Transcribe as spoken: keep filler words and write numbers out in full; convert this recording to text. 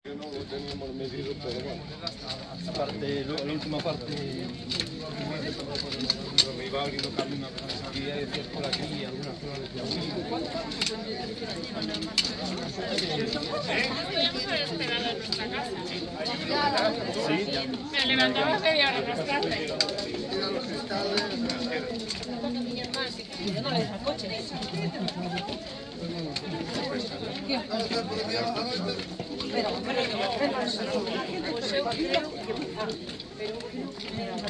No lo teníamos medido, pero bueno. La parte, la última parte, me iba abriendo camino y decías por aquí y algunas flores de abuelo. Podríamos haber esperado en nuestra casa. Sí, ya. Me levantaba media hora más tarde. Pero, pero,